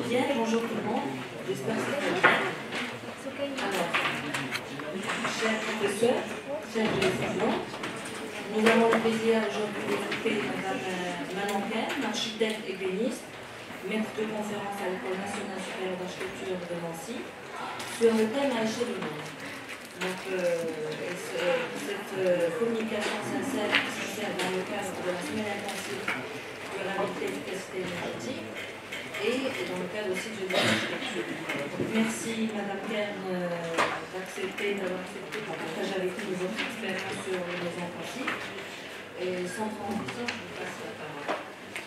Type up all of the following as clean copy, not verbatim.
Bien, bonjour tout le monde, j'espère que ça va bien. Alors, chers professeurs, chers étudiants, nous avons le plaisir aujourd'hui d'écouter Mme Manon Kern, architecte ébéniste, maître de conférence à l'École nationale supérieure d'architecture de Nancy, sur le thème à l'échelle humaine. Donc, cette communication s'insère dans le cadre de la semaine intensive de la efficacité énergétique et dans le cadre aussi de l'architecture. Merci Madame Kern d'avoir accepté de partager avec nous votre expérience sur les maisons classiques. Et sans transition, je vous passe la parole.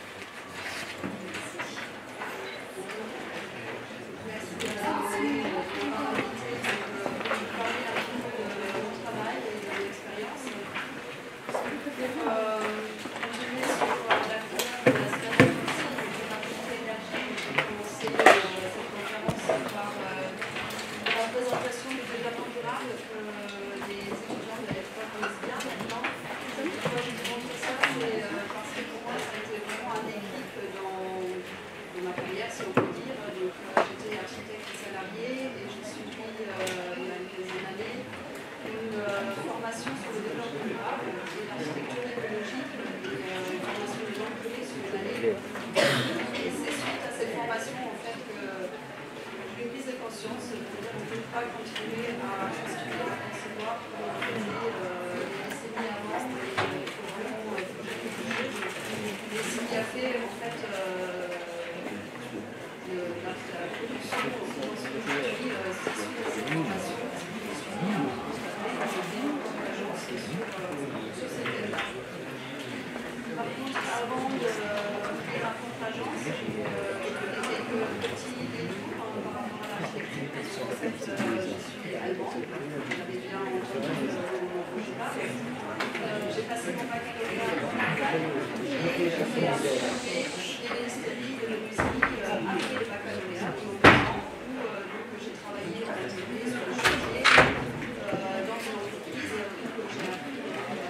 J'ai passé mon baccalauréat en Italie et j'ai fait un CAP ébénisterie de menuiserie après le baccalauréat où j'ai travaillé dans l'atelier sur le chantier dans une entreprise où j'ai appris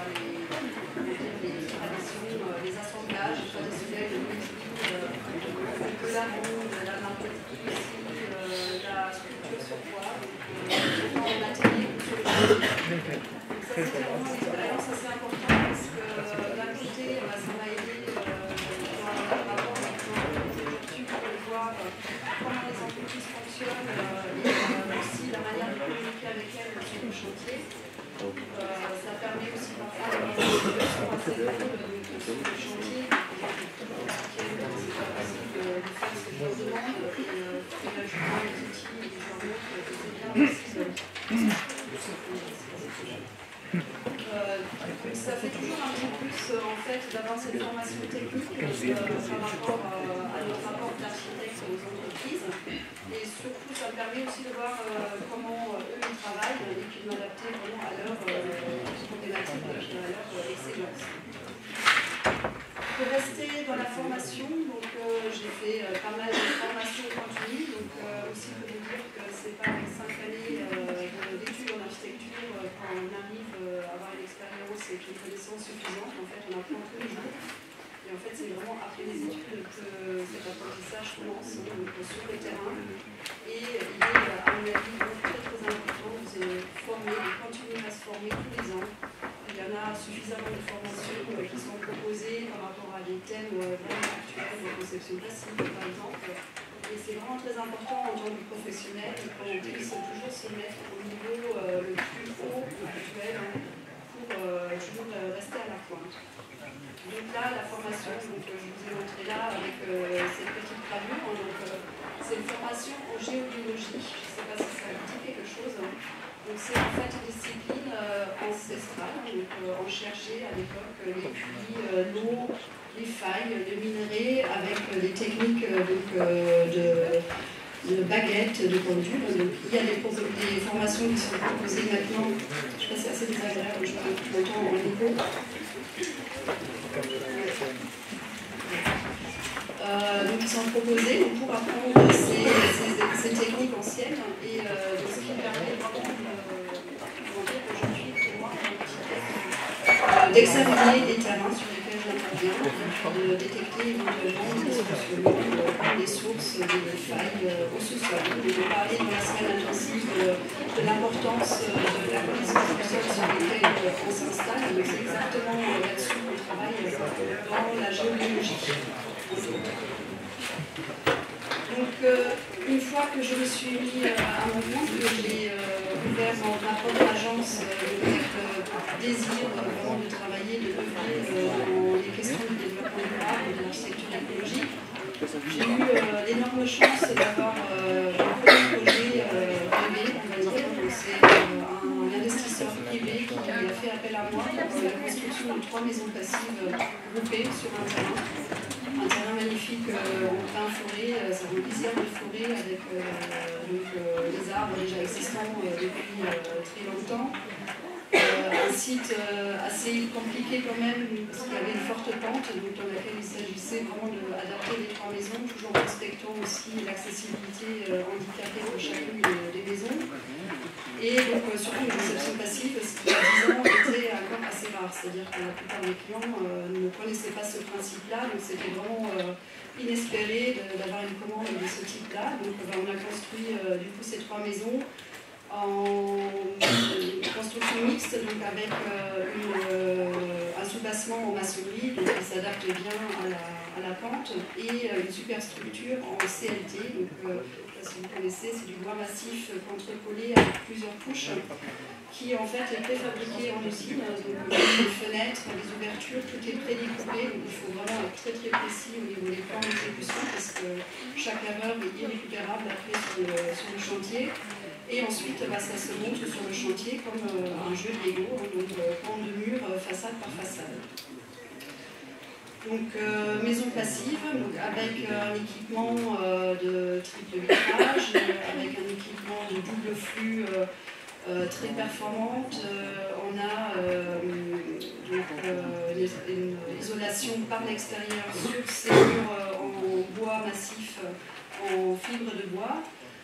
les traditions, les assemblages traditionnels de menuiserie, de la ronde, de la marqueterie aussi, la sculpture sur bois, dans l'atelier ou sur le chantier. Ça, c'était vraiment une expérience assez importante parce que d'un côté, ça m'a aidé dans le rapport avec l'entreprise pour voir comment les entreprises fonctionnent et aussi la manière de communiquer avec elles sur le chantier. Ça permet aussi parfois d'avoir des situations assez lourdes sur le chantier dans lesquelles c'est pas possible de faire ce genre de demande et l'ajoutement des outils et des journaux, c'est bien aussi. Ça fait toujours un petit plus en fait d'avoir cette formation technique par rapport à notre rapport d'architecte aux entreprises et surtout ça me permet aussi de voir comment eux ils travaillent et puis de m'adapter vraiment à leur problématique et à leur excellence. Pour rester dans la formation, donc j'ai fait pas mal de formations continues, donc aussi pour vous dire que c'est pas avec 5 années d'études en architecture quand on arrive à avoir une expérience et une connaissance suffisante, en fait on apprend tous les jours. Et en fait c'est vraiment après les études que cet apprentissage commence, donc sur le terrain. Et il est à mon avis très très important de former, de continuer à se former tous les ans. Il y en a suffisamment de formations qui sont proposées par rapport à des thèmes vraiment actuels, de conception classique par exemple. Et c'est vraiment très important en tant que professionnel qu'on puisse toujours se mettre au niveau le plus haut actuel pour toujours rester à la pointe. Donc là, la formation, donc, je vous ai montré là avec cette petite gravure, c'est une formation en géobiologie. Je ne sais pas si ça vous dit quelque chose. Donc c'est en fait une discipline ancestrale. Donc on cherchait à l'époque les puits, l'eau, les failles, les minerais avec des techniques de baguettes, de pendule. Donc il y a des formations qui sont proposées maintenant. Je sais pas si c'est assez désagréable, je parle tout le temps en écho. Donc ils sont proposés pour apprendre ces techniques anciennes et ce qui permet vraiment aujourd'hui pour moi d'examiner les terrains sur lesquels j'interviens et de détecter éventuellement des dysfonctionnements, des sources, des failles au sous-sol. On a parlé dans la semaine intensive de l'importance de la connaissance du sol sur lesquels on s'installe. C'est exactement là-dessus qu'on travaille dans la géobiologie. Donc, une fois que je me suis mis à mon compte, que j'ai ouvert ma propre agence avec désir vraiment de travailler, de devenir dans les questions du développement durable et de l'architecture écologique, j'ai eu l'énorme chance d'avoir un premier projet rêvé, on va dire. C'est un investisseur privé qui a fait appel à moi pour la construction de 3 maisons passives groupées sur un terrain. Un terrain magnifique en plein forêt, c'est un lisière de forêt avec des arbres déjà existants depuis très longtemps. Un site assez compliqué quand même, parce qu'il y avait une forte pente, donc dans laquelle il s'agissait vraiment d'adapter les 3 maisons, toujours en respectant aussi l'accessibilité handicapée de chacune des maisons. Et donc surtout une conception passive, ce qui à 10 ans était encore assez rare, c'est-à-dire que la plupart des clients ne connaissaient pas ce principe-là, donc c'était vraiment inespéré d'avoir une commande de ce type-là. Donc on a construit du coup ces 3 maisons en construction mixte, donc avec un soubassement en maçonnerie, donc qui s'adapte bien à la pente, et une superstructure en CLT. Donc, si vous connaissez, c'est du bois massif contre-collé avec plusieurs couches qui en fait est préfabriqué en usine. Donc les fenêtres, les ouvertures, tout est prédécoupé. Donc il faut vraiment être très très précis au niveau des plans d'exécution parce que chaque erreur est irrécupérable après sur le chantier. Et ensuite, ça se monte sur le chantier comme un jeu de Lego, donc pan de mur, façade par façade. Donc maison passive, donc avec un équipement de triple vitrage, avec un équipement de double flux très performante. On a une isolation par l'extérieur sur ces murs en bois massif, en fibre de bois.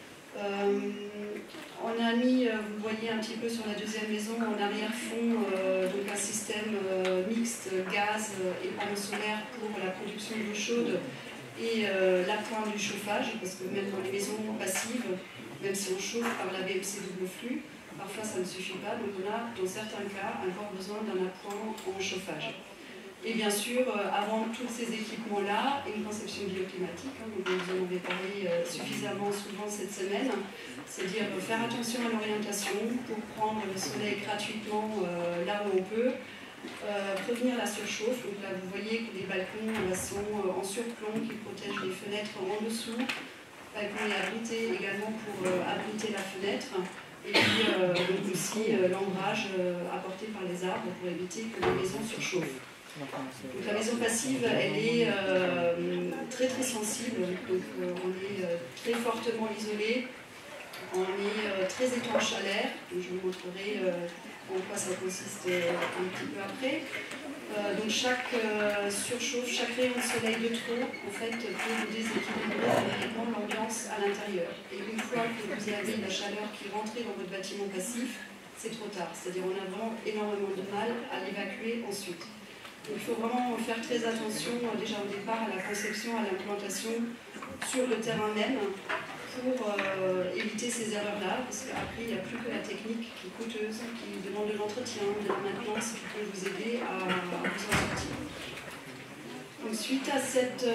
On a mis, vous voyez un petit peu sur la deuxième maison, en arrière-fond, donc un système mixte gaz et panneaux solaires pour la production d'eau chaude et l'appoint du chauffage, parce que même dans les maisons passives, même si on chauffe par la BMC double flux, parfois ça ne suffit pas, donc on a dans certains cas encore besoin d'un appoint en chauffage. Et bien sûr, avant tous ces équipements-là, une conception bioclimatique, donc vous en avez parlé suffisamment souvent cette semaine, c'est-à-dire faire attention à l'orientation pour prendre le soleil gratuitement là où on peut, prévenir la surchauffe. Donc là, vous voyez que les balcons sont en surplomb qui protègent les fenêtres en dessous. Le balcon est abrité également pour abriter la fenêtre. Et puis donc aussi l'ombrage apporté par les arbres pour éviter que les maisons surchauffent. Donc la maison passive, elle est très très sensible, donc on est très fortement isolé, on est très étanche à l'air, je vous montrerai en quoi ça consiste un petit peu après. Donc chaque surchauffe, chaque rayon de soleil de trop, en fait, peut vous déséquilibrer complètement l'ambiance à l'intérieur. Et une fois que vous avez la chaleur qui rentre dans votre bâtiment passif, c'est trop tard. C'est-à-dire on a vraiment énormément de mal à l'évacuer ensuite. Donc, il faut vraiment faire très attention déjà au départ à la conception, à l'implantation sur le terrain même pour éviter ces erreurs-là, parce qu'après il n'y a plus que la technique qui est coûteuse, qui demande de l'entretien, de la maintenance, qui peut vous aider à vous en sortir. Donc, suite à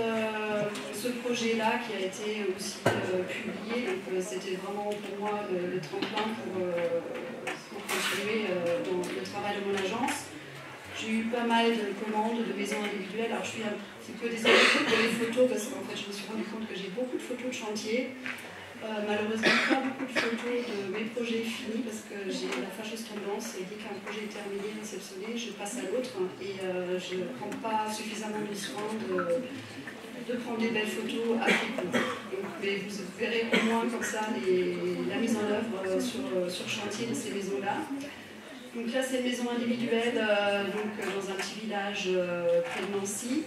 ce projet-là qui a été aussi publié, c'était vraiment pour moi le tremplin pour continuer dans le travail de mon agence. J'ai eu pas mal de commandes de maisons individuelles. Alors je suis un petit peu désolée pour les photos parce qu'en fait je me suis rendu compte que j'ai beaucoup de photos de chantier. Malheureusement pas beaucoup de photos de mes projets finis parce que j'ai la fâcheuse tendance et dès qu'un projet est terminé, réceptionné, je passe à l'autre et je ne prends pas suffisamment de soin de prendre des belles photos après coup. Mais vous verrez au moins comme ça la mise en œuvre sur chantier de ces maisons-là. Donc là, c'est une maison individuelle dans un petit village près de Nancy,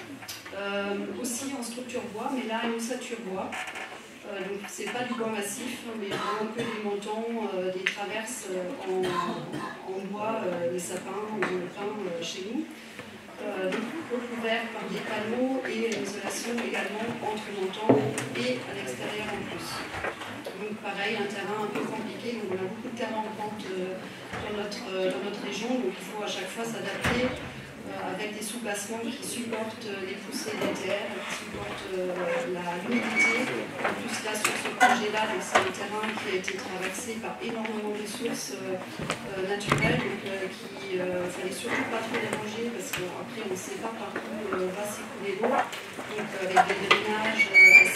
aussi en structure bois, mais là, une ossature bois. Donc c'est pas du bois massif, mais vraiment que des montants, des traverses en bois, des sapins, ou le pin chez nous. recouvert par des panneaux et une isolation également entre le montant et à l'extérieur en plus. Donc pareil, un terrain un peu compliqué, donc on a beaucoup de terrain en pente dans notre région, donc il faut à chaque fois s'adapter avec des sous-bassements qui supportent les poussées des terres, qui supportent l'humidité. En plus là, sur ce projet-là, c'est un terrain qui a été traversé par énormément de sources naturelles, donc qu'il ne fallait surtout pas trop déranger, parce qu'après on ne sait pas par où va s'écouler l'eau, donc avec des drainages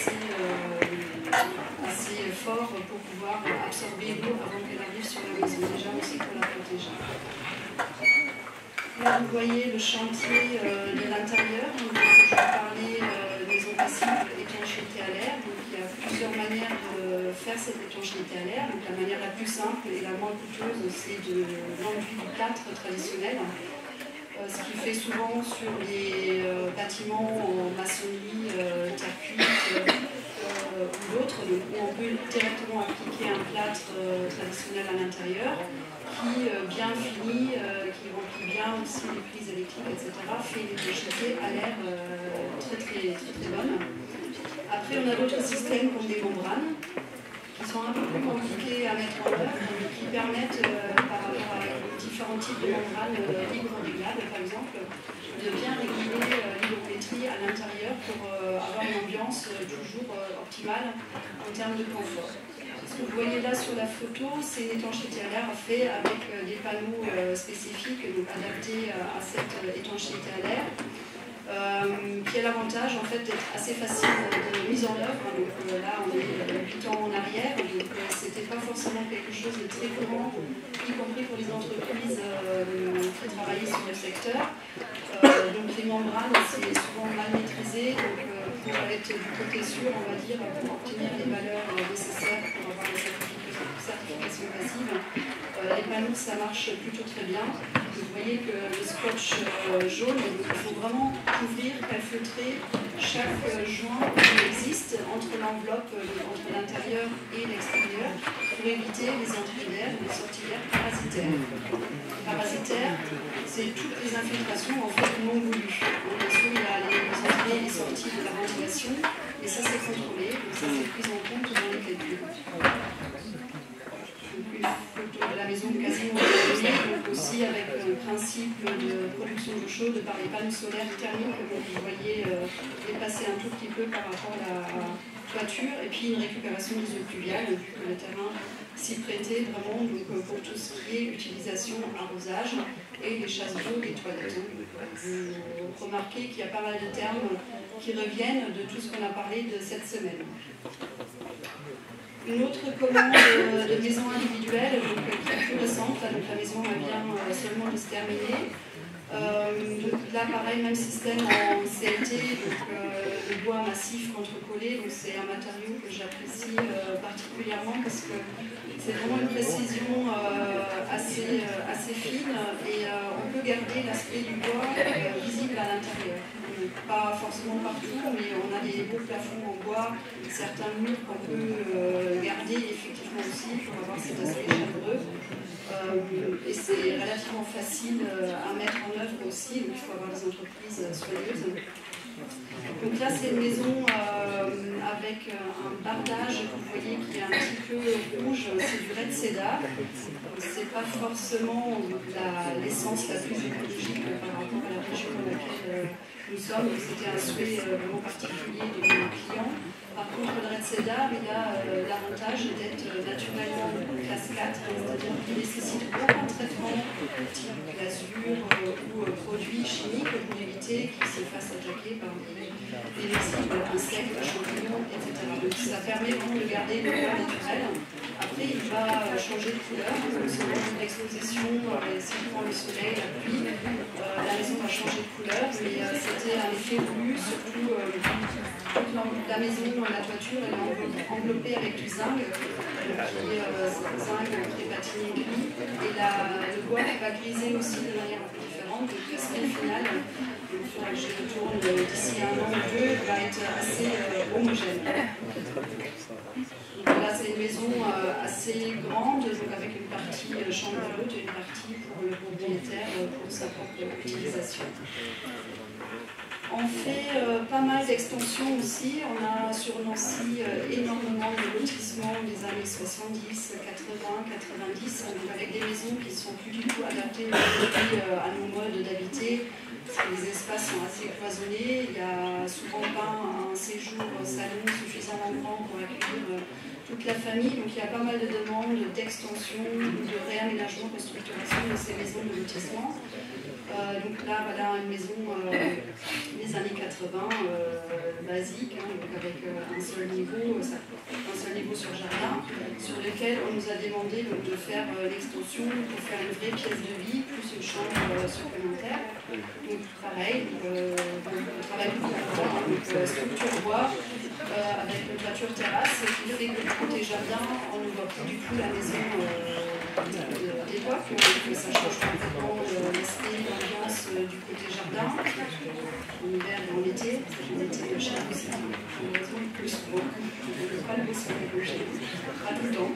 assez forts pour pouvoir absorber l'eau avant qu'elle arrive sur la maison. Déjà aussi pour la protéger. Là, vous voyez le chantier de l'intérieur. Je vais parler maison passive, étanchéité à l'air. Donc, il y a plusieurs manières de faire cette étanchéité à l'air. Donc, la manière la plus simple et la moins coûteuse, c'est de l'enduit du plâtre traditionnel. Ce qui fait souvent sur les bâtiments en maçonnerie, terre cuite ou d'autres, où on peut directement appliquer un plâtre traditionnel à l'intérieur, qui, bien fini, qui remplit bien aussi les prises électriques, etc., fait une étanchéité à l'air très bonne. Après, on a d'autres systèmes comme des membranes, qui sont un peu plus compliqués à mettre en œuvre, mais qui permettent, par rapport à différents types de membranes hygroréglables, par exemple, de bien réguler l'hygrométrie à l'intérieur pour avoir une ambiance toujours optimale en termes de confort. Ce que vous voyez là sur la photo, c'est une étanchéité à l'air faite avec des panneaux spécifiques, donc adaptés à cette étanchéité à l'air, qui a l'avantage en fait d'être assez facile de mise en œuvre. Donc là, on est 8 ans en arrière, donc c'était pas forcément quelque chose de très courant, y compris pour les entreprises qui travaillaient sur le secteur. Donc les membranes, c'est souvent mal maîtrisé, donc pour être du côté sûr, on va dire, pour obtenir les valeurs nécessaires pour avoir la certification passive, les panneaux, ça marche plutôt très bien. Vous voyez que le scotch jaune, il faut vraiment couvrir, calfeutrer chaque joint qui existe entre l'enveloppe, entre l'intérieur et l'extérieur, pour éviter les entrées d'air et les sorties d'air parasitaires. Parasitaires, c'est toutes les infiltrations en fait non voulues. Bien sûr, il y a les entrées et les sorties de la ventilation, et ça c'est contrôlé, donc ça c'est pris en compte dans les calculs. Une photo de la maison quasiment terminée, donc aussi avec le principe de production d'eau chaude par les panneaux solaires thermiques que vous voyez dépasser un tout petit peu par rapport à la toiture, et puis une récupération des eaux pluviales, vu que le terrain s'y prêtait vraiment donc, pour tout ce qui est utilisation, arrosage et les chasses d'eau des toilettes. Vous remarquez qu'il y a pas mal de termes qui reviennent de tout ce qu'on a parlé de cette semaine. Une autre commande de maison individuelle, donc, qui est plus récente, là, donc la maison vient seulement de se terminer. Donc là, pareil, même système en CLT, donc le bois massif contre-collé, donc c'est un matériau que j'apprécie particulièrement parce que c'est vraiment une précision assez fine et on peut garder l'aspect du bois visible à l'intérieur. Pas forcément partout, mais on a des beaux plafonds en bois, certains murs qu'on peut garder effectivement aussi pour avoir cet aspect chaleureux. Et c'est relativement facile à mettre en œuvre aussi, donc il faut avoir des entreprises soigneuses. Donc là, c'est une maison avec un bardage, vous voyez, qui est un petit peu rouge, c'est du red cedar. C'est pas forcément l'essence la plus écologique par rapport à la région dans laquelle nous sommes. C'était un souhait vraiment particulier de nos clients. Par contre, le red cedar, il a l'avantage d'être naturellement classe 4, c'est-à-dire qu'il nécessite aucun traitement type glasure ou produits chimiques pour éviter qu'il se fasse attaquer par des nuisibles, insectes, champignons, etc. Donc ça permet vraiment de garder le bois naturel. Après, il va changer de couleur, selon l'exposition, si on prend le soleil, la pluie, la maison va changer de couleur, mais c'était un effet voulu, surtout la maison, la toiture, elle est enveloppée avec du zinc, qui est zinc très patiné gris, et le bois va griser aussi de manière un peu différente, donc l'aspect final, il faut que je retourne d'ici un an ou deux, va être assez homogène. Là, c'est une maison assez grande, donc avec une partie chambre d'hôte et une partie pour le propriétaire pour sa propre utilisation. On fait pas mal d'extensions aussi. On a sur Nancy énormément de lotissements des années 70, 80, 90, donc avec des maisons qui ne sont plus du tout adaptées à nos modes d'habiter. Les espaces sont assez cloisonnés. Il n'y a souvent pas un séjour salon suffisamment grand pour accueillir toute la famille. Donc il y a pas mal de demandes d'extension, de réaménagement, de structuration de ces maisons de lotissement. Donc là, voilà une maison des années 80, basique, hein, donc avec un seul niveau sur jardin, sur lequel on nous a demandé donc, de faire l'extension pour faire une vraie pièce de vie, plus une chambre supplémentaire. Donc pareil, on travaille beaucoup donc structure bois, avec une toiture terrasse, qui fait que du côté jardin, on ne voit plus du tout la maison d'époque, donc ça change complètement l'esprit, l'ambiance du côté jardin, en hiver et en été. En été, le chat aussi, heureusement plus beau, on ne peut pas le bosser avec le chat, pas tout le temps.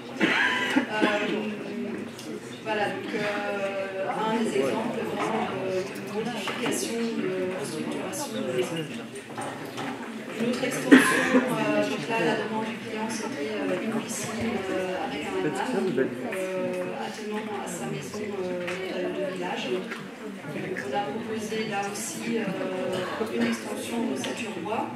Voilà, donc un des exemples vraiment de modification, de restructuration de maison. Une autre extension, donc là la demande du client c'était une piscine avec un hammam, attenant à sa maison de village. Donc, on a proposé là aussi une extension en ossature bois.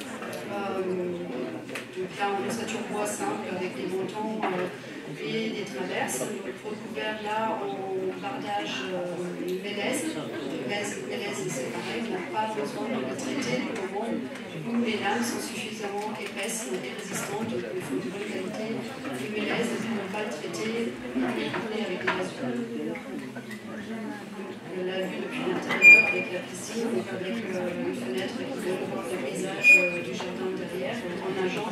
Donc là en ossature bois simple avec des montants et des traverses. Donc recouvert là en bardage mélèze. Mélèze c'est pareil, on n'a pas besoin de le traiter du moment où les lames sont suffisamment épaisses et résistantes. Donc il faut de bonne qualité du mélèze et ne pas le traiter et avec des lasures. On l'a vu depuis l'intérieur avec la piscine, donc avec une fenêtre qui donne voir le paysage du jardin derrière en nageant.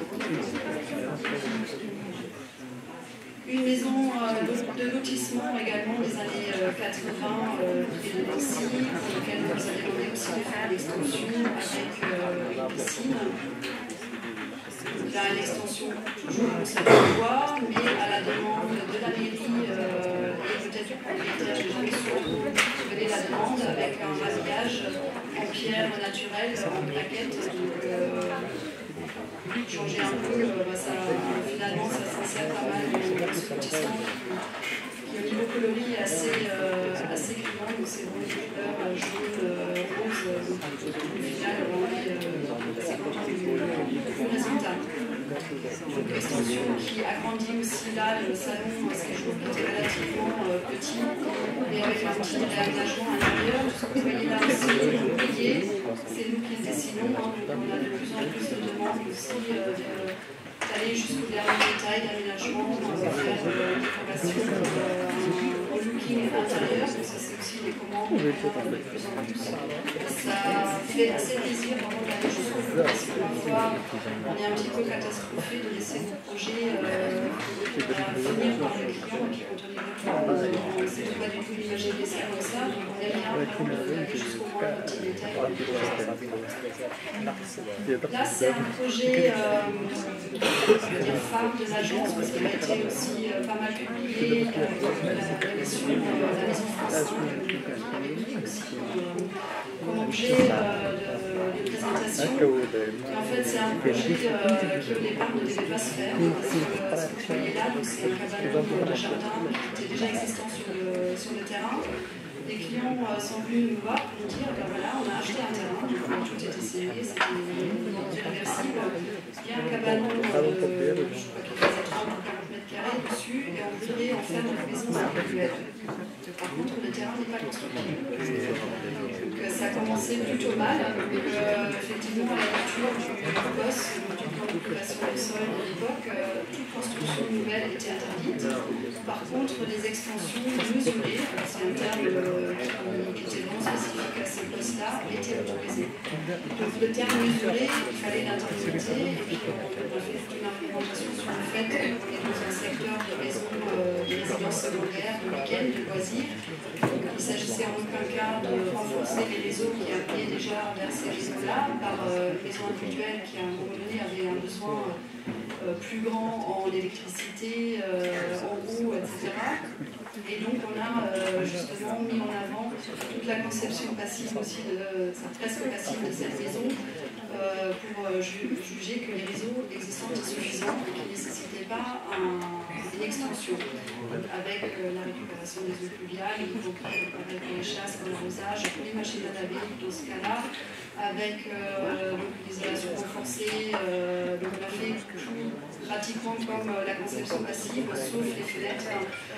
Une maison de lotissement également des années 80 et de Nancy, pour laquelle vous avez demandé aussi de faire l'extension avec une piscine. Donc là, une extension toujours en salle de bois, mais à la demande de la mairie et peut-être du propriétaire, je n'ai jamais su donner la demande, avec un maquillage en pierre naturelle, en plaquettes. Donc, changer un peu, finalement ça s'insère pas mal dans ce lotissement qui au niveau coloris est assez vivant, donc c'est vraiment des couleurs jaune, rose, donc au final on est assez content du résultat. Donc l'extension qui agrandit aussi là le salon séjour qui était relativement petit, et avec un petit réaménagement à l'intérieur. Tout ce que vous voyez là aussi, c'est nous qui le dessinons, hein, donc on a de plus en plus de demandes aussi d'aller jusqu'au dernier détail d'aménagement, faire des décorations, au looking intérieur, donc ça c'est aussi des commandes de plus en plus. Ça fait assez plaisir vraiment d'aller jusqu'au bout, parce que parfois on est un petit peu catastrophé de laisser nos projets venir par le client, et puis quand on est retour, on ne sait pas du tout l'imaginer ça comme ça, donc on aime bien vraiment d'aller jusqu'au moindre petit détail. Là c'est un projet phare de l'agence, parce qu'il a été aussi pas mal publié, la maison France 5, aussi comme objet de présentation. Et en fait, c'est un projet qui au départ ne devait pas se faire, parce que ce que vous voyez là, c'est un cabanon de jardin qui était déjà existant sur le terrain. Les clients sont venus nous voir pour nous dire ben voilà, on a acheté un terrain, donc tout est essayé, c'était irréversible. Il y a un cabanon je crois qu'il faisait 30 ou 40 mètres carrés dessus, et on voudrait en faire une maison individuelle. Par contre, le terrain n'est pas constructible. Donc ça a commencé plutôt mal. Donc effectivement, à la lecture du POS, du plan d'occupation du sol de l'époque, toute construction nouvelle était interdite. Par contre, les extensions mesurées, c'est un terme qui était vraiment spécifique à ces postes-là, étaient autorisées. Donc le terme mesuré, il fallait l'intériorité, et puis on a fait toute une argumentation sur le fait qu'on est dans un secteur de maisons, de résidences secondaires, de week-end, de loisirs. Donc il s'agissait en aucun cas de renforcer les réseaux qui appelaient déjà vers ces réseaux-là par maisons individuelles qui à un moment donné avaient un besoin plus grand en électricité, en eau, etc. Et donc on a justement mis en avant toute la conception passive aussi, presque passive de cette maison, pour juger que les réseaux existants étaient suffisants et qui ne nécessitaient pas une extension, avec la récupération des eaux pluviales, y compris avec les chasses, l'arrosage, les machines à laver dans ce cas-là, avec l'isolation renforcée. Donc on a fait tout pratiquement comme la conception passive, sauf les fenêtres.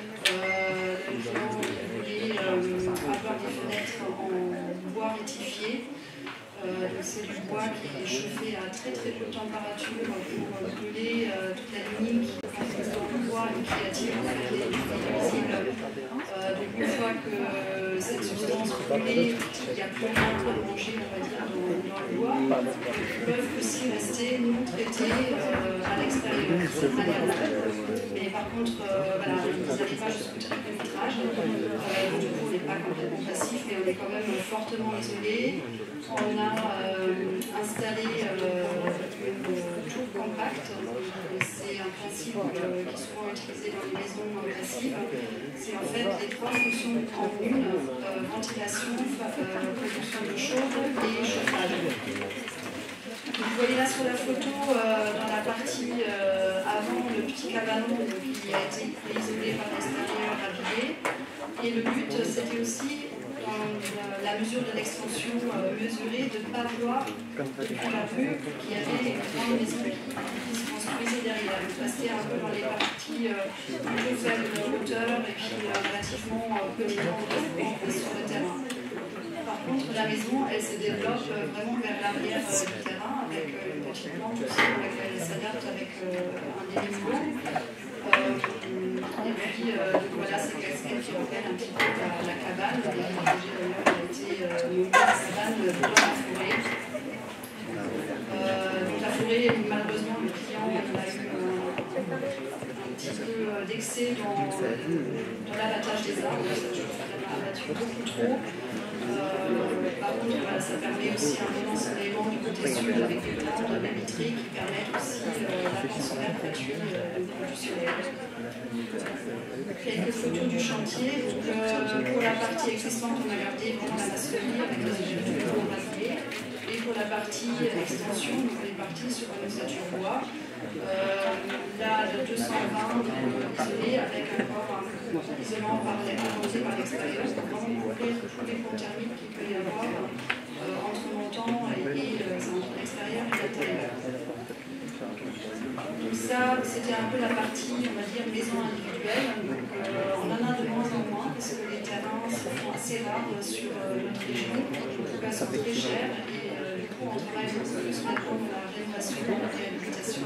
Le client voulait avoir des fenêtres en bois rétifié. C'est du bois qui est chauffé à très très peu de température pour brûler toute la lignine qui est dans le bois et qui attire en fait les nuisibles. Donc une fois que cette substance brûlée, il n'y a plus rien à manger, on va dire, dans le bois, ils peuvent aussi rester non traités à l'extérieur de cette manière-là. Mais par contre, voilà, ils n'arrivent pas jusqu'au triple vitrage. Du coup, on n'est pas complètement passif, mais on est quand même fortement isolé. On a installé une tour compacte. C'est un principe qui est souvent utilisé dans les maisons passives. C'est en fait les trois fonctions en une, ventilation, production de chauffe et chauffage. Vous voyez là sur la photo, dans la partie avant, le petit cabanon qui a été isolé par l'extérieur, habillé. Et le but, c'était aussi, dans la mesure de l'extension mesurée, de ne pas voir depuis la vue qu'il y avait une grande maison qui se construisait derrière. Donc rester un peu dans les parties plutôt faibles de hauteur et puis relativement communément sur le terrain. Par contre, la maison, elle se développe vraiment vers l'arrière du terrain, avec une petite plante aussi, dans laquelle elle s'adapte avec un débit niveau. Et puis, voilà, ces casquettes qui rappellent un petit peu la cabane. Le projet d'ailleurs a été nommé la cabane dans la forêt. Donc la forêt, malheureusement, le client a eu un petit peu d'excès dans l'abattage des arbres. Ça a abattu beaucoup trop. Par contre, voilà, ça permet aussi un immense élément du côté sud avec des plantes de vitrées qui permettent aussi l'avance solaire gratuit du soleil. Quelques photos du chantier. Donc, pour la partie existante, on a gardé vraiment la maçonnerie avec les ouvertures en bracelet. Et pour la partie extension, on est parti sur une ossature bois. Là, de 220 isolés avec un corps isolant arrosé par l'extérieur pour vraiment couvrir tous les ponts thermiques qu'il peut y avoir entre montant et entre l'extérieur et l'intérieur. Donc ça, c'était un peu la partie, on va dire, maison individuelle. Donc, on en a de moins en moins parce que les terrains sont assez rares sur notre région. En tout cas, sont très chers et du coup, on travaille beaucoup plus maintenant dans la rénovation et la réhabilitation.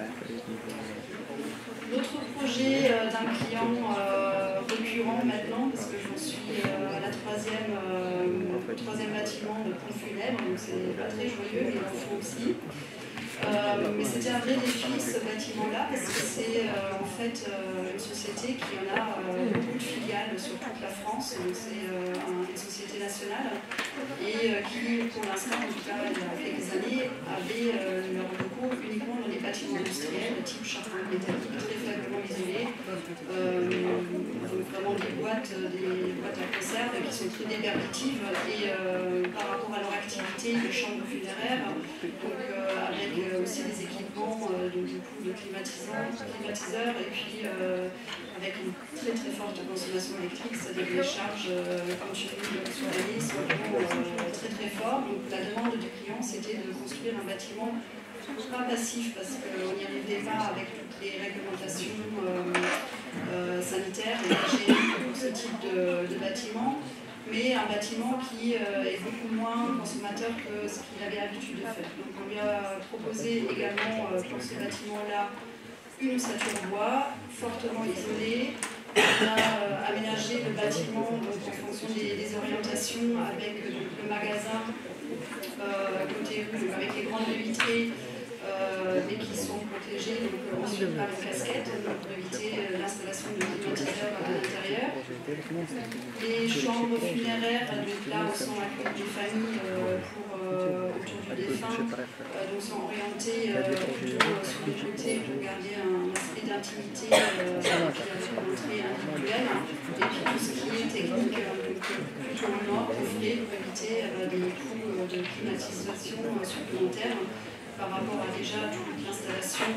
L'autre projet d'un client récurrent maintenant, parce que j'en suis à la troisième bâtiment de pont funèbre, donc c'est pas très joyeux, mais il en faut aussi. Mais c'était un vrai défi ce bâtiment-là parce que c'est en fait une société qui en a beaucoup de filiales sur toute la France, donc c'est une société nationale et qui pour l'instant, en tout cas il y a quelques années, avait leurs locaux uniquement dans des bâtiments industriels de type charpente métallique très faiblement isolés, donc vraiment des boîtes à conserve qui sont très déperditives et par rapport à leur activité de chambre funéraire, donc avec aussi des équipements de climatiseurs et puis avec une très très forte consommation électrique, c'est-à-dire des charges continues sur l'année sont vraiment très très fort. Donc la demande du client c'était de construire un bâtiment pas passif parce qu'on n'y arrivait pas avec toutes les réglementations sanitaires et hygiéniques pour ce type de bâtiment, mais un bâtiment qui est beaucoup moins consommateur que ce qu'il avait l'habitude de faire. Donc on lui a proposé également pour ce bâtiment-là une ossature bois, fortement isolée. On a aménagé le bâtiment donc, en fonction des orientations avec donc, le magasin côté rue avec les grandes baies vitrées mais qui sont protégées donc, ensuite par les casquettes pour éviter l'installation de climatiseurs à l'intérieur. Les chambres funéraires, donc là où sont accueillies des familles autour du défunt, donc sont orientées plutôt sur les côtés pour garder un aspect d'intimité qui a une entrée individuelle. Et puis tout ce qui est technique, plutôt au nord, pour éviter des coûts de climatisation supplémentaires par rapport à déjà toute l'installation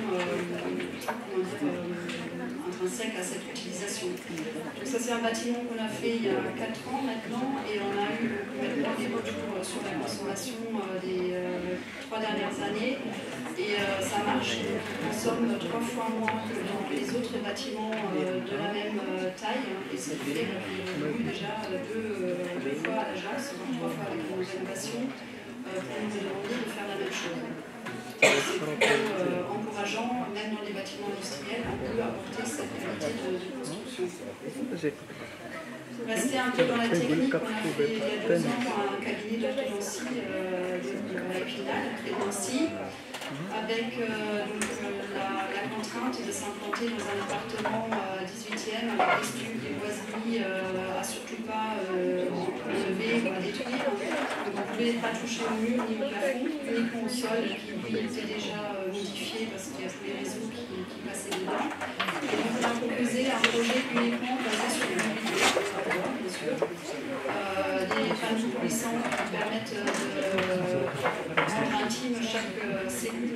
intrinsèque à cette utilisation. Donc ça c'est un bâtiment qu'on a fait il y a 4 ans maintenant et on a eu complètement des retours sur la consommation des 3 dernières années et ça marche, on consomme 3 fois moins que dans les autres bâtiments de la même taille et ce qui fait qu'on est revenu déjà 2 fois à l'agence, voire 3 fois avec nos rénovations pour nous demander de faire la même chose. C'est plutôt encourageant, même dans les bâtiments industriels, on peut apporter cette qualité de construction. Pour rester un peu dans la technique, on a fait il y a 2 ans un cabinet d'orthodontie à Épinal, près de Nancy, avec la contrainte de s'implanter dans un appartement 18e avec des stucs, des boiseries à surtout pas lever ou à détruire. Donc on ne pouvait pas toucher au mur ni au plafond, uniquement au sol qui lui était déjà modifié parce qu'il y a tous les réseaux qui passaient dedans. Et donc on a proposé un projet uniquement basé sur le mobilier, bien sûr, des panneaux coulissants qui permettent de rendre intime chaque cellule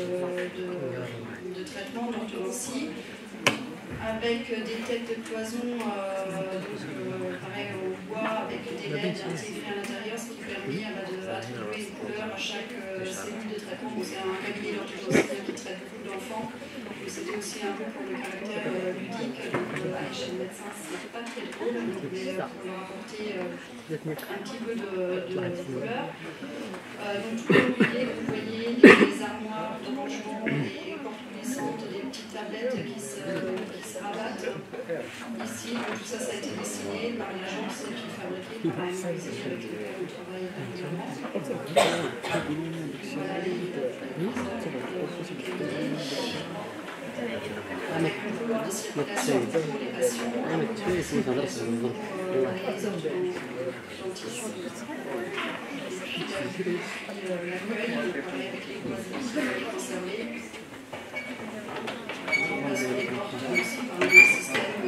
de traitement d'orthodontie, avec des têtes de cloison pareil au bois, avec des LED intégrés à l'intérieur, ce qui permet d'attribuer une couleur à chaque cellule de traitement. C'est un cabinet d'orthodontie qui traite beaucoup d'enfants. C'était aussi un peu pour le caractère ludique. Donc, chez le médecin, c'est pas très drôle, mais pour leur apporter un petit peu de couleur. Donc, tout le mobilier que vous voyez, les armoires de rangement, les portes coulissantes, des petites tablettes qui se rabattent ici. Donc, tout ça, ça a été dessiné par l'agence qui fabriquait par ici avec lequel on travaille régulièrement. Voilà avec un couloir de circulation pour les patients, les tissus, et puis l'accueil, avec les boiseries conservées. On passe les portes aussi par un système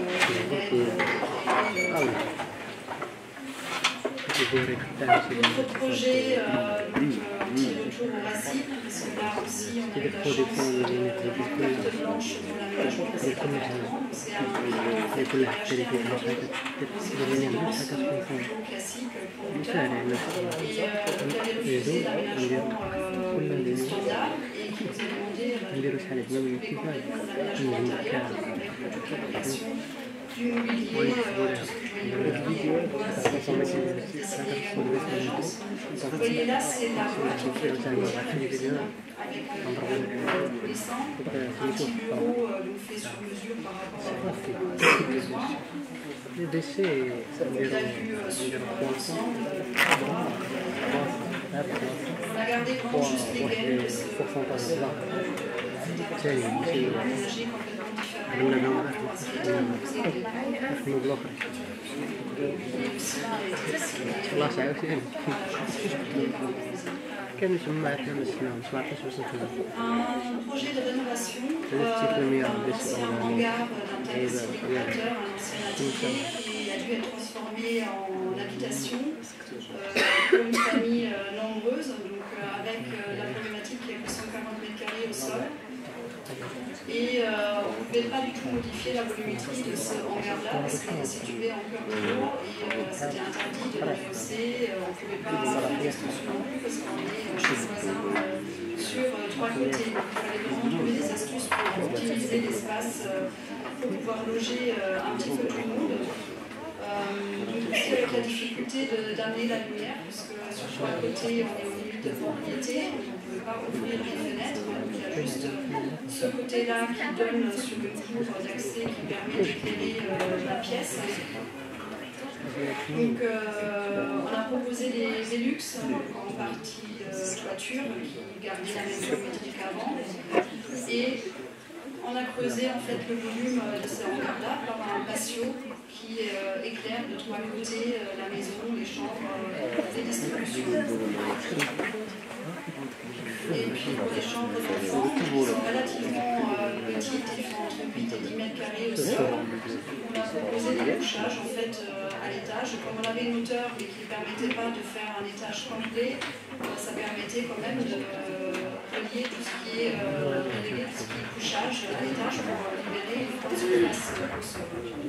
D'autres projets, un petit retour au racine, parce que là aussi on a eu la chance d'avoir une carte blanche pour l'aménagement de cet appartement. C'est un bâtiment qui a acheté en plutôt classique pour l'auteur. Et qui avait refusé l'aménagement standard et qui nous a demandé de s'occuper complètement de l'aménagement intérieur avec toute la création du mobilier, tout ce que je voyais dessiné également par l'agence. Ce que vous voyez là, c'est la boîte en fait, avec un coulissant, un petit bureau fait sur mesure par rapport à ses besoins. On l'a vu sur l'ensemble. On a gardé vraiment juste les gaines de cet appartement qui est aménagé complètement différemment par rapport à ce qui était proposé au départ. Et aussi là, a été dessiné par l'agence qui proposé. Un projet de rénovation d'un ancien hangar d'un téléspectateur, un ancien atelier qui a dû être transformé en habitation pour une famille nombreuse, donc avec la problématique qu'il y a 140 mètres carrés au sol. Et on ne pouvait pas du tout modifier la volumétrie de ce hangar-là parce qu'il était situé en cœur de l'eau et c'était interdit de le rehausser. On ne pouvait pas faire l'extension non plus parce qu'on est chez ce voisin sur 3 côtés. Donc il fallait vraiment trouver des astuces pour optimiser l'espace pour pouvoir loger un petit peu tout le monde. Donc aussi avec la difficulté d'amener la lumière puisque sur un côté on est au milieu de propriété, on ne pouvait pas ouvrir les fenêtres, donc il y a juste ce côté-là qui donne sur une cour d'accès qui permet d'éclairer la pièce. Donc on a proposé des Velux en partie toiture qui gardaient la même géométrie qu'avant et On a creusé en fait le volume de ces hangars-là par un patio qui éclaire de trois côtés la maison, les chambres, les distributions. Et puis pour les chambres d'enfants, qui sont relativement petites, qui font entre 8 et 10 mètres carrés aussi, on a proposé des couchages en fait à l'étage. Comme on avait une hauteur mais qui ne permettait pas de faire un étage complet, ça permettait quand même de relier tout ce qui est couchage à l'étage pour libérer une grande surface au sol.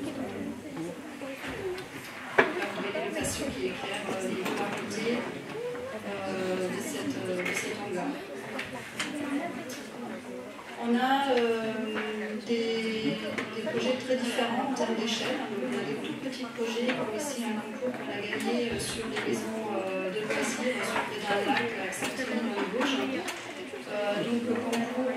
Là, vous voyez le patio qui éclaire les trois côtés de cet hangar. On a des projets très différents en termes d'échelle. On a des tout petits projets, comme ici un concours qu'on a gagné sur des maisons de loisirs sur près d'un lac à Saint-Denis dans les Vosges. Donc concours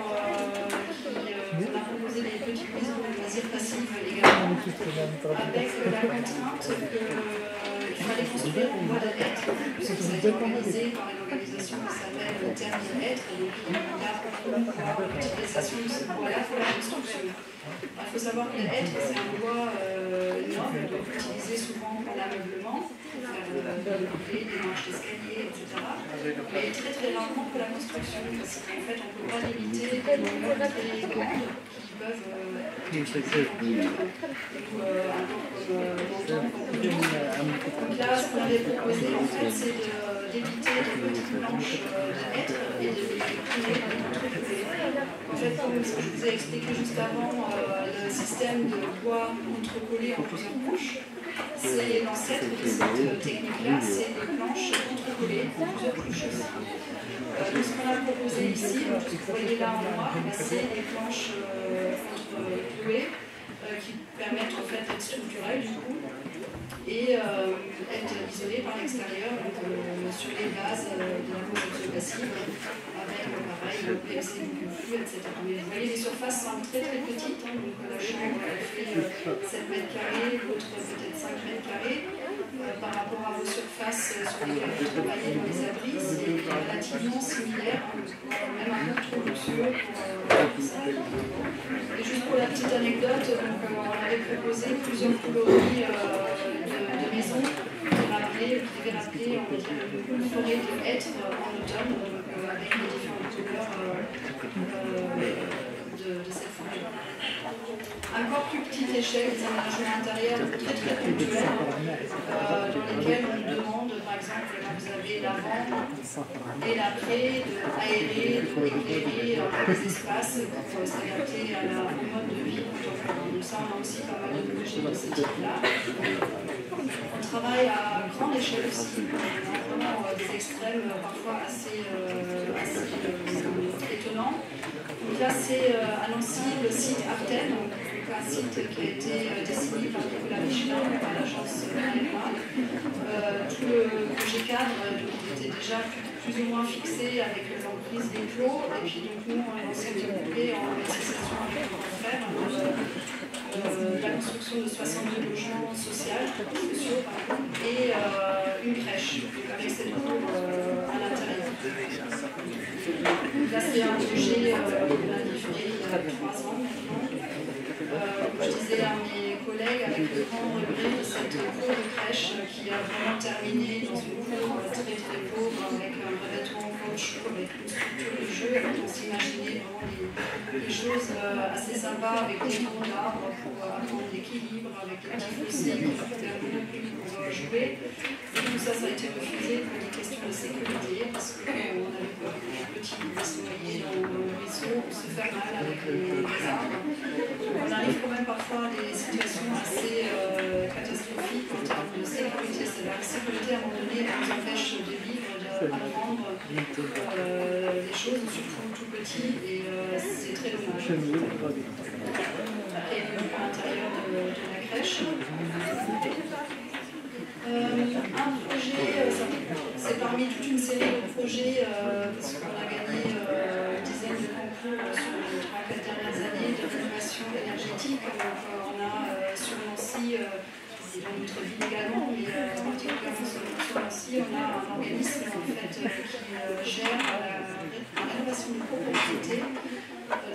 on a proposé des petites maisons de loisirs passives également, avec la contrainte qu'il fallait construire en bois d'être, puisque ça a été organisé par une organisation qui s'appelle Terre de l'être, et donc il y a l'utilisation de ce bois-là pour la construction. Il faut savoir que la hêtre, c'est un bois noble, donc utilisé souvent pour l'ameublement, pour faire des marches d'escalier, etc. Mais très très rarement pour la construction, parce qu'en fait on ne peut pas limiter les longueurs très grandes qui peuvent utiliser en mur, ou un peu comme donc là, ce qu'on avait proposé en fait, c'est d'éviter les petites planches de hêtre et de les primer dans les contre-coulées. En fait, comme ce que je vous ai expliqué juste avant, le système de bois contre-collé en plusieurs couches, c'est l'ancêtre de cette technique-là, c'est des planches contre-collées en plusieurs couches aussi. Donc ce qu'on a proposé ici, ce que vous voyez là en noir, c'est des planches contre-clouées qui permettent en fait d'être structurelles du coup et être isolées par l'extérieur, donc sur les bases de la construction passive, avec pareil le PVC du flux, etc. Mais vous voyez, les surfaces sont très très petites, hein, donc la chambre elle fait 7 mètres carrés, l'autre peut-être 5 mètres carrés. Par rapport à vos surfaces sur lesquelles vous travaillez dans les abris, c'est relativement similaire, même un peu trop luxueux pour ça. Et juste pour la petite anecdote, donc, on avait proposé plusieurs coloris de maisons qui devaient rappeler une forêt de hêtre en automne, donc, avec les différentes couleurs de cette forêt. Encore plus petite échelle, des aménagements intérieurs très très ponctuels, dans lesquels on nous demande, par exemple, là vous avez l'avant et l'après, d'aérer, d'éclairer les espaces pour s'adapter au mode de vie contemporain. Donc ça, on a aussi pas mal de projets de ce type-là. On travaille à grande échelle aussi, on a vraiment des extrêmes parfois assez étonnants. Donc là, c'est à Nancy, le site Arten, un site qui a été dessiné par Nicolas Michelin, par l'agence AMA. Tout le projet cadre était déjà plus ou moins fixé avec l'emprise des clos, et puis donc nous on s'est occupé en association avec le frère de la construction de 62 logements sociaux et une crèche, avec cette cour à l'intérieur. Là c'est un projet qu'on a livré il y a 3 ans maintenant. Je disais à mes collègues, avec le grand regret de cette cour de crèche qui a vraiment terminé dans une cour très très pauvre, avec un revêtement en caoutchouc, avec une structure de jeu, et on s'imaginait vraiment des choses assez sympas avec des troncs d'arbres pour apprendre l'équilibre, avec des petits fossiles qui étaient un peu plus pour jouer. Et tout ça, ça a été refusé pour des questions de sécurité, parce qu'on avait peur que les petits puissent se noyer dans le ruisseau ou se faire mal avec les arbres. On arrive quand même parfois à des situations assez catastrophiques en termes de sécurité. C'est-à-dire que la sécurité, à un moment donné, nous empêche de vivre, d'apprendre les choses, surtout tout petit, et c'est très dommage. Et à l'intérieur de la crèche. Un projet, c'est parmi toute une série de projets, parce qu'on a gagné une dizaine de concours sur les 3-4 dernières années de rénovation énergétique. Donc on a sur Nancy, et dans notre ville également, mais particulièrement sur Nancy, on a un organisme en fait, qui gère la rénovation de propriété, de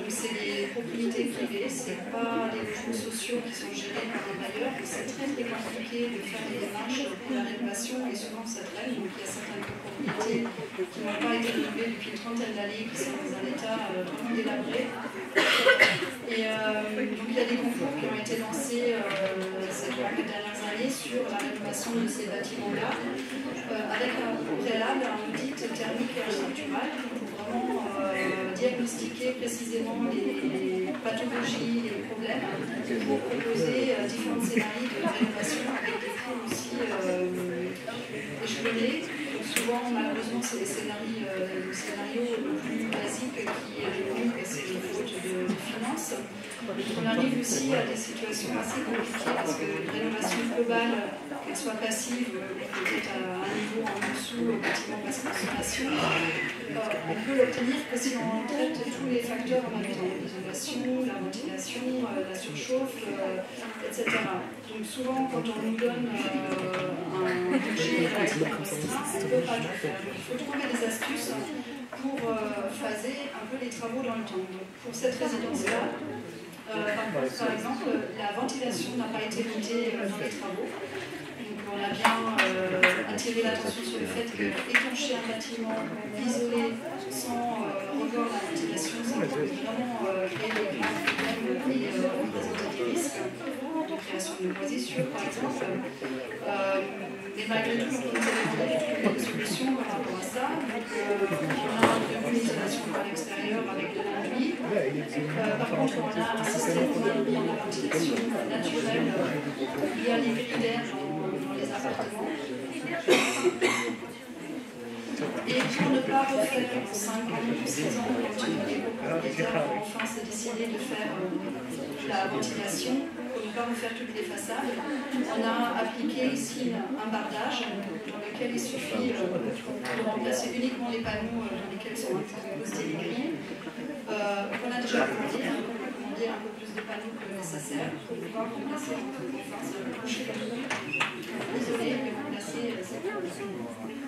Donc c'est des propriétés privées, c'est pas des logements sociaux qui sont gérés par un bailleur. C'est très très compliqué de faire des démarches pour la rénovation et souvent ça traîne. Donc il y a certaines propriétés qui n'ont pas été rénovées depuis une trentaine d'années, qui sont dans un état vraiment délabré. Et donc il y a des concours qui ont été lancés ces 4 dernières années sur la rénovation de ces bâtiments-là, avec un préalable à un audit thermique et architectural pour vraiment diagnostiquer précisément les pathologies, les problèmes, pour proposer différents scénarios de rénovation avec des coûts aussi échelonnés. Donc souvent, malheureusement, c'est le scénario le plus basique qui est révélé, c'est une faute de finances. On arrive aussi à des situations assez compliquées parce que une rénovation globale, qu'elle soit passive, peut-être à un niveau en dessous au bâtiment basse consommation, on peut l'obtenir que si on traite tous les facteurs en même temps, l'isolation, la ventilation, la surchauffe, etc. Donc souvent, quand on nous donne un budget relativement restreint, on ne peut pas tout faire. Donc, il faut trouver des astuces pour phaser un peu les travaux dans le temps. Donc, pour cette résidence-là, par exemple, la ventilation n'a pas été notée dans les travaux. Donc on a bien attiré l'attention sur le fait qu'étancher un bâtiment isolé sans revoir la ventilation, ça peut vraiment créer des grands problèmes et représenter des risques de création de moisissures, par exemple. Mais malgré tout, on nous a demandé des solutions par rapport à ça. Donc, on a prévu l'isolation par l'extérieur avec de l'enduit. Par contre, on a un système de ventilation naturelle via les grilles d'air dans les appartements. Et pour ne pas refaire en 5 ans ou 6 ans, quand les propriétaires ont enfin se décidé de faire la ventilation, pour ne pas refaire toutes les façades, on a appliqué ici un bardage dans lequel il suffit de remplacer uniquement les panneaux dans lesquels sont postés les grilles. On a déjà commandé un peu plus de panneaux que nécessaire pour pouvoir remplacer un plancher isolé et remplacer ces panneaux.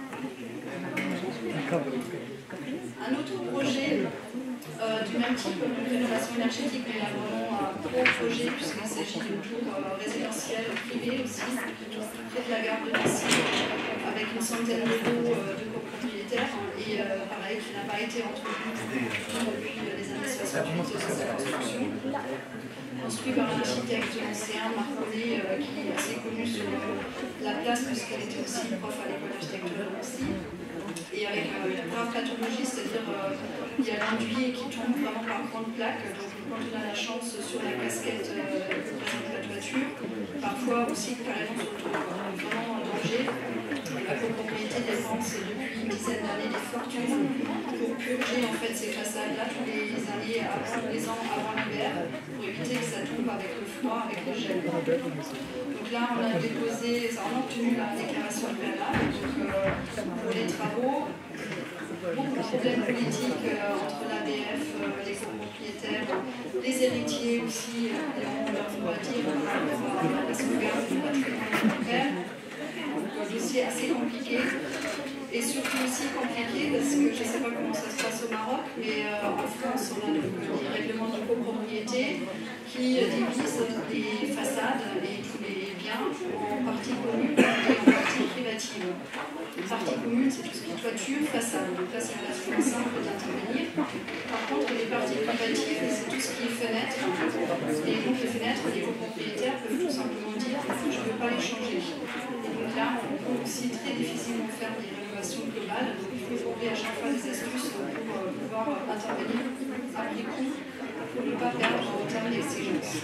Un autre projet du même type de rénovation énergétique, mais là vraiment un gros projet puisqu'il s'agit d'une tour résidentielle privée aussi, près de la gare de Nancy, avec une centaine d'euros de copropriétaires et pareil qui n'a pas été entretenu depuis les années 68 de sa construction. Construit par un architecte ancien, Marc Bonnet, qui est assez connu sur la place puisqu'elle était aussi prof à l'école d'architecture de Nancy. Et avec une grave pathologie, c'est-à-dire il y a l'enduit qui tombe vraiment par grandes plaques. Donc quand on a la chance sur la casquette que présente la toiture, parfois aussi carrément sur le toit, vraiment en danger. La copropriété dépense depuis une dizaine d'années des fortunes pour purger en fait ces façades-là tous les ans avant l'hiver, pour éviter que ça tombe avec le froid, avec le gel. Donc là, on a obtenu la déclaration préalable pour les travaux. Beaucoup de problèmes politiques entre l'ABF, les copropriétaires, les héritiers aussi, ont leur mot à dire par rapport à la sauvegarde du patrimoine local. Un dossier assez compliqué et surtout aussi compliqué parce que je ne sais pas comment ça se passe au Maroc, mais en France, on a des règlements de copropriété qui divisent les façades et tous les biens en parties communes et en parties privatives. Les parties communes, c'est tout ce qui est toiture, façade. Donc là, c'est relativement simple d'intervenir. Par contre, les parties privatives, c'est tout ce qui est fenêtres. Et donc, les fenêtres, les copropriétaires peuvent tout simplement dire je ne veux pas les changer. Et donc là, on peut aussi très difficilement faire des rénovations globales. Donc, il faut trouver à chaque fois des astuces pour pouvoir intervenir après coup pour ne pas perdre en termes d'exigence.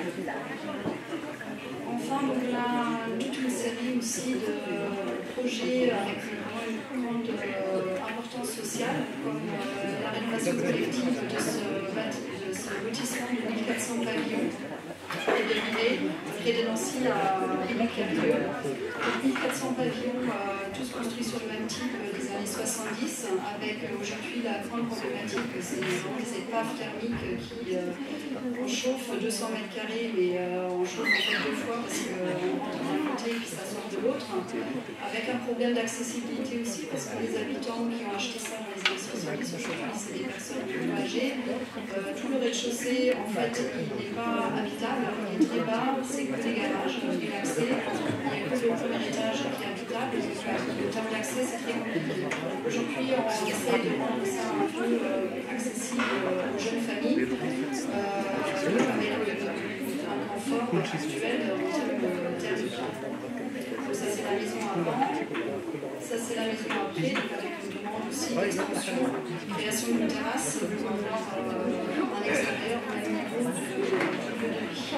Enfin, donc là, toute une série aussi de projets avec une grande importance sociale, comme la rénovation collective de ce lotissement de 1400 pavillons et de Près de Nancy à Émile-Carrieux. 1400 pavillons, tous construits sur le même type des années 70, avec aujourd'hui la grande problématique, c'est vraiment les épaves thermiques qui on chauffe 200 mètres carrés, mais on chauffe en fait 2 fois parce qu'on rentre d'un côté et puis ça sort de l'autre, avec un problème d'accessibilité aussi, parce que les habitants qui ont acheté ça dans les années 70, aujourd'hui c'est des personnes plus âgées. Tout le rez-de-chaussée, en fait, il n'est pas habitable, il est très bas, c'est que des garages et l'accès, il n'y a que le premier étage qui est habitable, donc en termes d'accès c'est très compliqué. Aujourd'hui on essaie de rendre ça un peu accessible aux jeunes familles, avec un confort actuel en termes thermiques. Donc ça c'est la maison avant, ça c'est la maison après, donc avec une demande aussi d'extension, création d'une terrasse pour avoir un extérieur au même niveau de vie.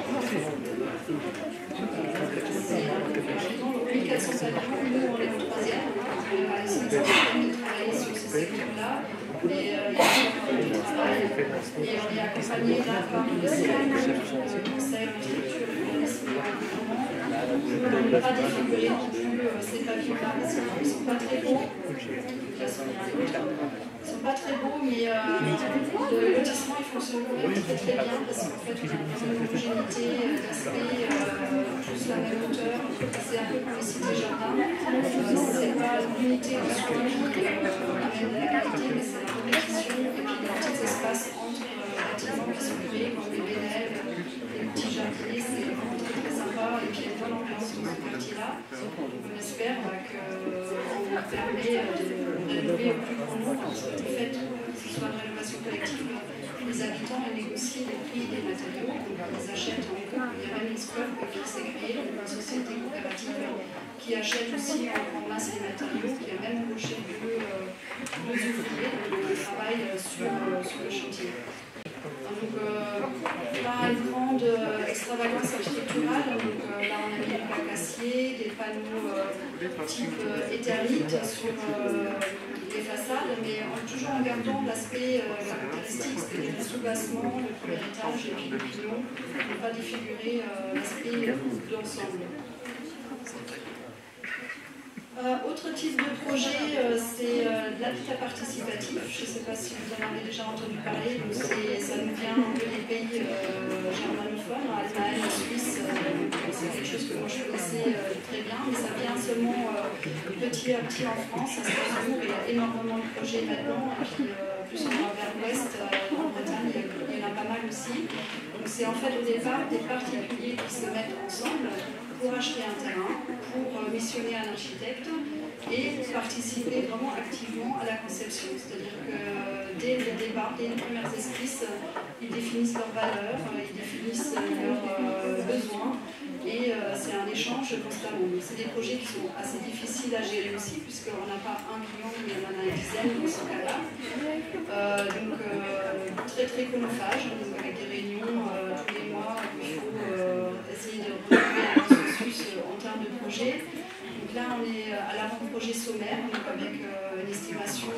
C'est 1400 pavillons, nous on est au 3e, on a essayé de travailler sur ce secteur-là, mais il y a encore du travail et on est accompagné là par le CAE, le Conseil en architecture et urbanisme du gouvernement. On ne peut pas défigurer non plus ces pavillons-là parce qu'ils ne sont pas très beaux. De toute façon, il y a un autre. Ils ne sont pas très beaux, mais le lotissement il fonctionne quand même très très bien parce qu'en fait on a vraiment une homogénéité d'aspect, tous la même hauteur. C'est un peu comme les cités-jardins. C'est pas l'unité de soins qui amène la qualité, mais c'est la compétition et puis les petits espaces entre bâtiments qui sont créés comme des bébelles, des petits jardiniers, c'est vraiment très très sympa et puis il y a une bonne ambiance dans ce quartier-là. On espère qu'on permet de rénover au plus grand nombre, parce que le fait que ce soit une rénovation collective, les habitants négocient les prix des matériaux, donc ils achètent en couple. Il y a même une SCOP qui s'est créée, une société coopérative qui achète aussi en masse les matériaux, qui a même embauché deux ouvriers qui travaillent sur le chantier. Donc pas une grande extravagance architecturale, donc là on a mis des plaques acier, des panneaux type éternite sur les façades, mais toujours en gardant l'aspect caractéristique, c'est-à-dire le soubassement, le premier étage et puis le pylon, pour ne pas défigurer l'aspect de l'ensemble. Autre type de projet, c'est l'habitat participatif. Je ne sais pas si vous en avez déjà entendu parler, donc ça nous vient un peu des pays germanophones, Allemagne, Suisse. C'est quelque chose que moi je connaissais très bien, mais ça vient seulement petit à petit en France. À Strasbourg, il y a énormément de projets maintenant, et puis plus on va vers l'ouest, en Bretagne, il y en a pas mal aussi. Donc c'est en fait au départ des particuliers qui se mettent ensemble pour acheter un terrain, pour missionner un architecte et participer vraiment activement à la conception. C'est-à-dire que dès le départ, dès les premières esquisses, ils définissent leurs valeurs, ils définissent leurs besoins et c'est un échange constamment. C'est des projets qui sont assez difficiles à gérer aussi puisqu'on n'a pas un client, mais on en a une dizaine dans ce cas-là. Donc très très chronophage, donc avec des réunions tous les mois où il faut essayer de retrouver en termes de projet. Donc là, on est à l'avant-projet sommaire, donc avec une estimation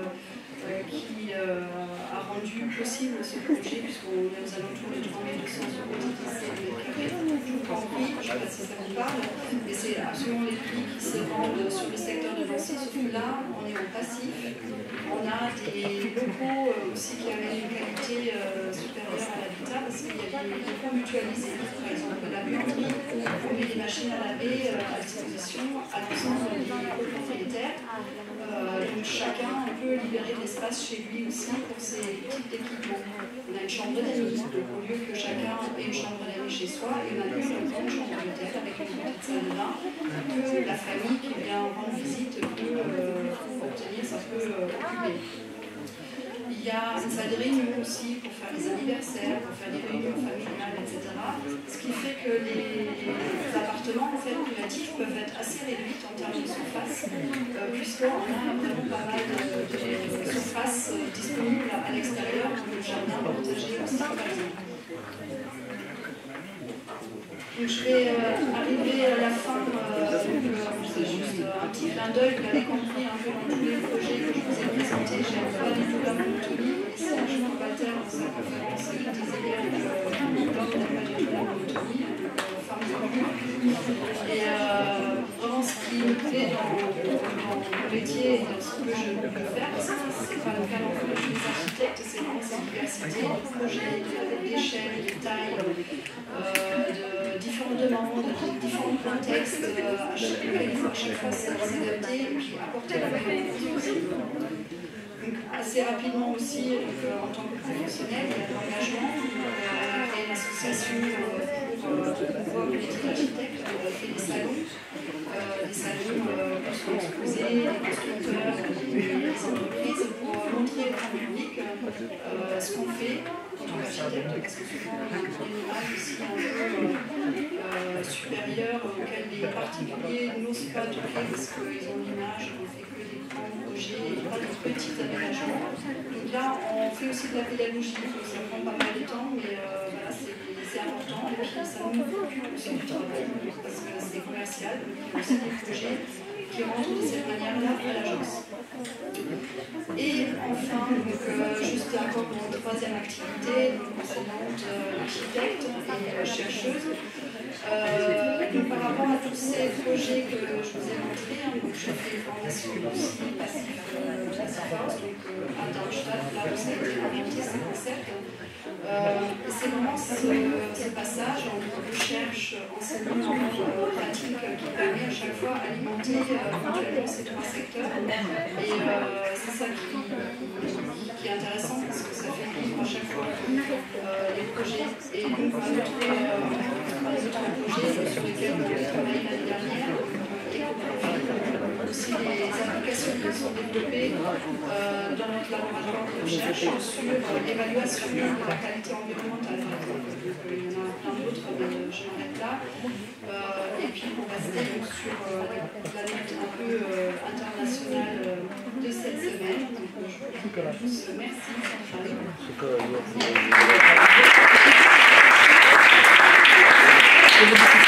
qui a rendu possible ce projet, puisqu'on est aux alentours de 3200 euros de mètre carré, tout compris. Je ne sais pas si ça vous parle, mais c'est absolument les prix qui se vendent sur le secteur de Nancy, sauf que là, on est en passif. On a des locaux aussi qui avaient une qualité supérieure à l'habitat, parce qu'il y a des locaux mutualisés. Par exemple, la buanderie, on met des machines à laver à disposition à l'ensemble des copropriétaires. Donc chacun peut libérer de l'espace chez lui aussi pour ses types d'équipements. On a une chambre d'amis, donc au lieu que chacun ait une chambre d'amis chez soi, il y en a une grande chambre d'hôtel avec une petite salle de bain que la famille qui vient rendre visite peut obtenir, ça peut occuper. Il y a une salle de réunion aussi pour faire les anniversaires, pour faire des réunions familiales, etc. Ce qui fait que les appartements en fait, privatifs peuvent être assez réduits en termes de surface, puisqu'on a vraiment pas mal de surface disponible à l'extérieur, donc le jardin partagé aussi par exemple. Donc je vais arriver à la fin, c'est juste un petit clin d'œil, vous l'avez compris un peu dans tous les projets que je vous ai présentés, j'ai pas du tout la monotonie, et Serge Walter dans sa conférence, il disait bien que l'homme n'a pas du tout la monotonie, diversité de projets, d'échelles, de tailles, de différentes demandes, de différents contextes, auquel il faut à chaque fois s'adapter et puis apporter la valeur aussi. Donc, assez rapidement aussi, en tant que professionnel, il y a de l'engagement. On a créé une association pour pouvoir métier d'architecte. On a fait des salons pour exposer les constructeurs, les entreprises, pour montrer au grand public ce qu'on fait en tant qu'architecte, parce que souvent on a une image aussi un peu supérieure auquel les particuliers n'osent pas toquer parce qu'ils ont l'image qu'on fait que des grands projets et pas de petits aménagements. Donc là, on fait aussi de la pédagogie, ça prend pas mal de temps, mais voilà, c'est important et puis ça nous occupe aussi du travail parce que c'est commercial, donc il y a aussi des projets qui rentrent de cette manière-là à l'agence. Et enfin, juste encore pour une troisième activité, enseignante, architecte et chercheuse. Donc par rapport à tous ces projets que je vous ai montrés, donc je fais des formations aussi passives, donc à Darmstadt, là où ça a été inventé ce concept. C'est vraiment ce passage entre recherche, enseignement, pratique qui permet à chaque fois d'alimenter mutuellement ces trois secteurs. Et c'est ça qui est intéressant parce que ça fait vivre à chaque fois les projets. Et donc on va montrer les autres projets sur lesquels on a travaillé l'année dernière. Aussi les applications qui sont développées dans notre laboratoire de recherche sur l'évaluation de la qualité environnementale. Il y en a plein d'autres, mais je m'arrête là. Et puis pour rester sur la note un peu internationale de cette semaine. Donc, je vous dis à tous merci.